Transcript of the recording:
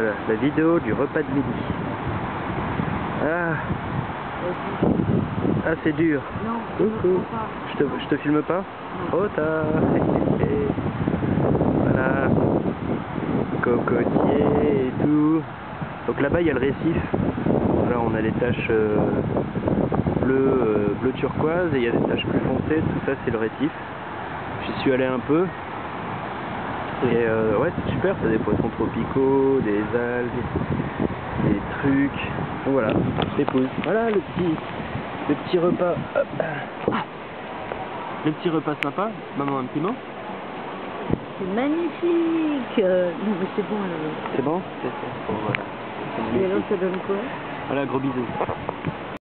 Voilà, la vidéo du repas de midi. Ah, ah c'est dur. Non, Coucou. Je te filme pas? Trop tard. Voilà. Cocotier et tout. Donc là-bas il y a le récif. Voilà, on a les taches bleu turquoise et il y a des taches plus foncées. Tout ça c'est le récif. J'y suis allé un peu. Et ouais, c'est super, t'as des poissons tropicaux, des algues, des trucs. Donc voilà, c'est cool. Voilà le petit repas. Le petit repas sympa. Maman, un petit mot? C'est magnifique. Non mais c'est bon. C'est bon? Bon, voilà. Et alors ça donne quoi? Voilà, gros bisous.